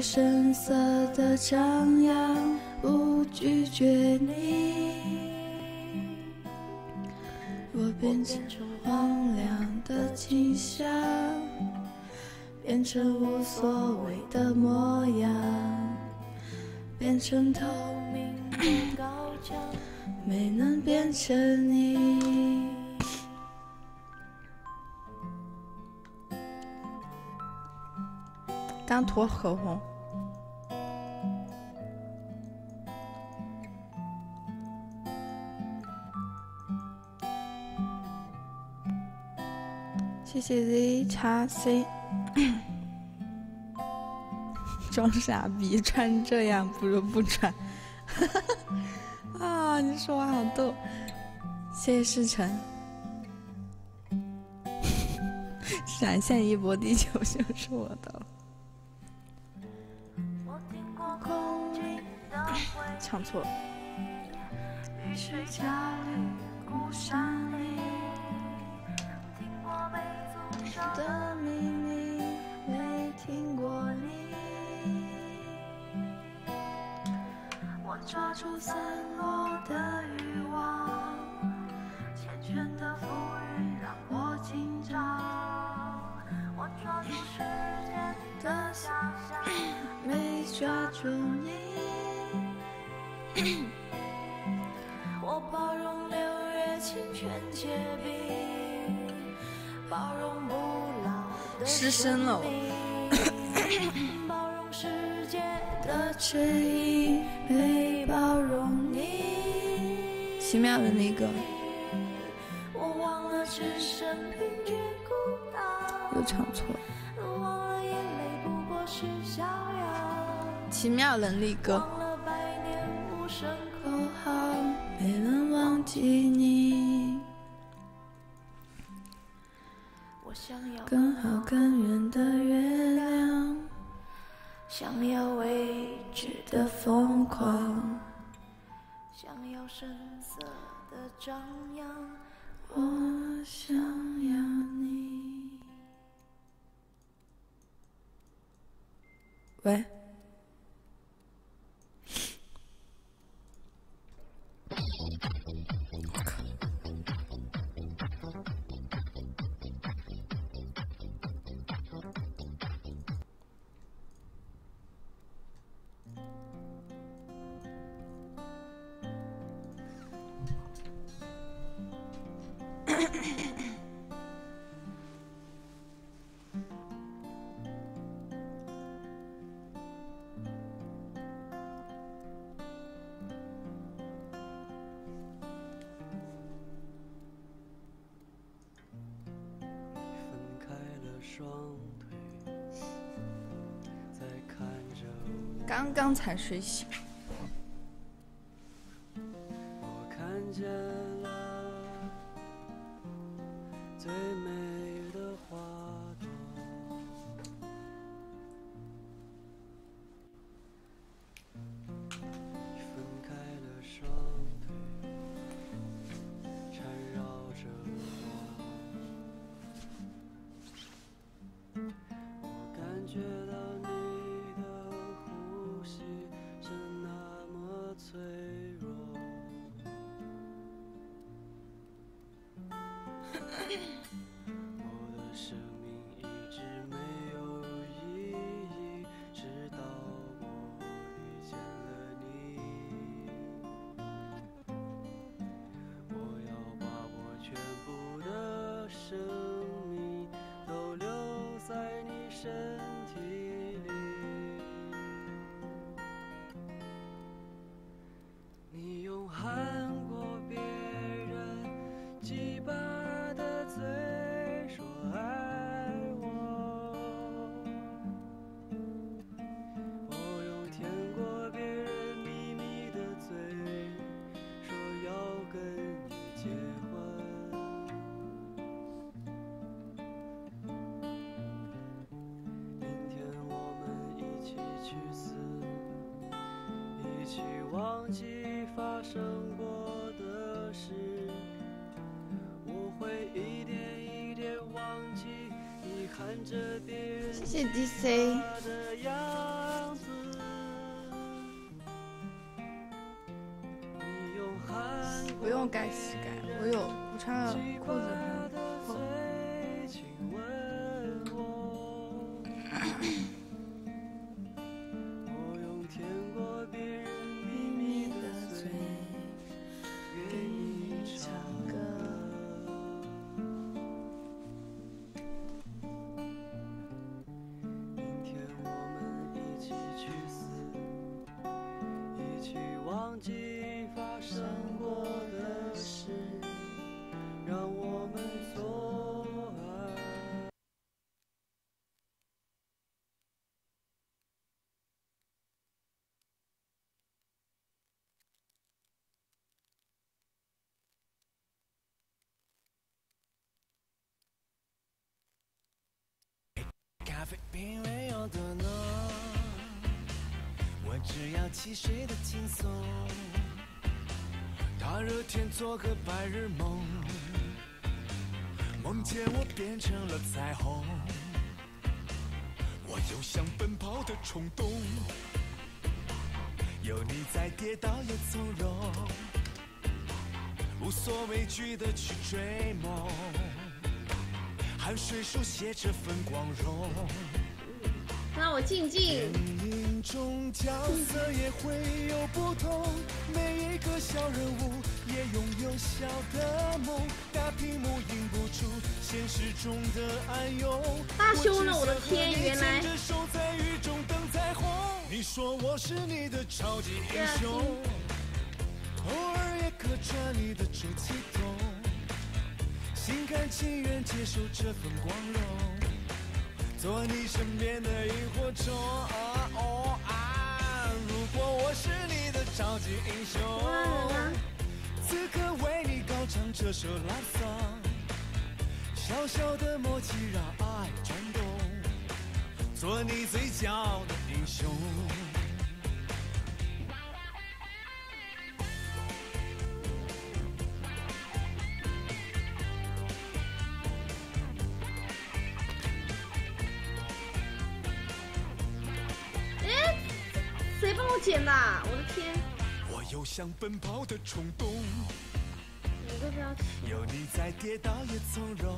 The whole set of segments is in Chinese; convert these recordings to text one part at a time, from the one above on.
深色的张扬，不拒绝你。我变成荒凉的景象，变成无所谓的模样，变成透明的高墙，没能变成你。刚涂口红，谢谢 Z 叉 C。装傻逼，穿这样不如不穿。啊，你说话好逗。谢谢世成。闪现一波地球就是我的了。唱错了。的秘密没听过你，我抓住散落的欲望，缱绻的浮云让我紧张，我抓住时间的想象，没抓住你。我包容六月清泉结冰，包容不老的失声了，包容世界的迟疑，没包容你。奇妙的那个，我忘了只剩平却孤岛，又唱错了。忘了眼泪不过是逍遥，奇妙能力歌。忘了百年无声口号，没能忘记你。更好更圆的月亮，想要未知的疯狂，想要深色的张扬，我想要你。喂，刚刚才睡醒。 我看见了最美的花朵，你分开了双腿，缠绕着我，我感觉到你的呼吸是那么脆弱。我的生命一直没有意义，直到我遇见了你。我要把我全部的生命都留在你身体里。你用喊过别人几把的嘴说爱我，我用舔过别人秘密的嘴说要跟你结婚。明天我们一起去死，一起忘记发生过的事，我会一点一点忘记你看着别人谢谢 DC。 的样子。 我改膝盖，我穿了裤子很厚。 咖啡品味有多浓，我只要汽水的轻松。大热天做个白日梦，梦见我变成了彩虹。我有想奔跑的冲动，有你在跌倒也从容，无所畏惧的去追梦。汗水书写这份光荣， 让我静静。 电影中角色也会有不同，每一个小人物也拥有小的梦，大屏幕映不出现实中的暗涌。 大胸了，我的天！原来手在雨中等彩虹。你说我是你的超级英雄，偶尔也客串你的出气筒。心甘情愿接受这份光荣，做你身边的萤火虫。如果我是你的超级英雄，此刻为你高唱这首 love song， 小小的默契让爱转动，做你最骄傲的英雄。 谁帮我剪的？我的天！ 我有想奔跑的冲动， 你都不要起。 有你在跌倒也从容，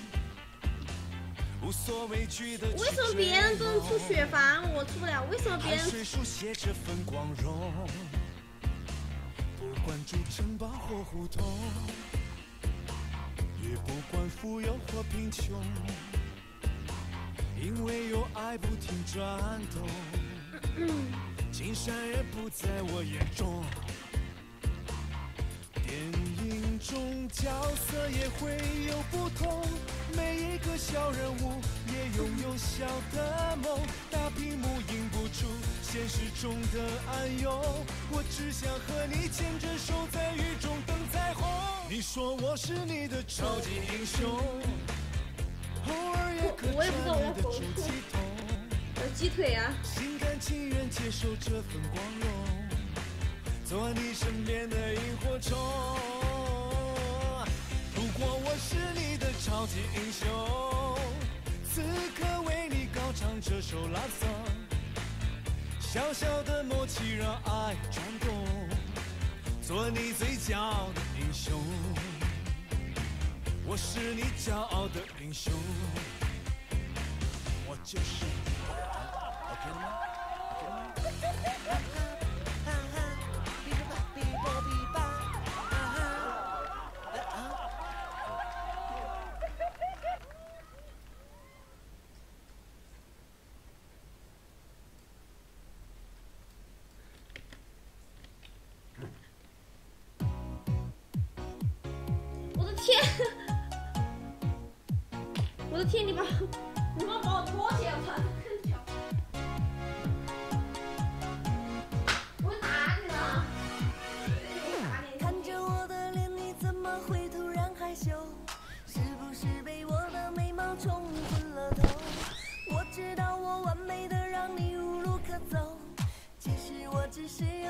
无所畏惧的。 为什么别人都能出雪房，我出不了？为什么别人？ 汗水书写这份光荣，不管住城堡或胡同，也不管富有或贫穷，因为有爱不停转动。金山也不在我眼中，电影中角色也会有不同，每一个小人物也拥有小的梦，大屏幕映不出现实中的暗涌。我只想和你牵着手在雨中等彩虹。你说我是你的超级英雄，偶尔也客串你的出气筒。 鸡腿啊！ 心甘情愿接受这份光荣，做你身边的萤火虫。如果我是你的超级英雄，此刻为你高唱这首 love song， 小小的默契让爱转动，做你最骄傲的英雄。我是你骄傲的英雄，我就是。 我的天！我的天！你帮我把我拖起来，我操！ 冲昏了头，我知道我完美的让你无路可走，其实我只是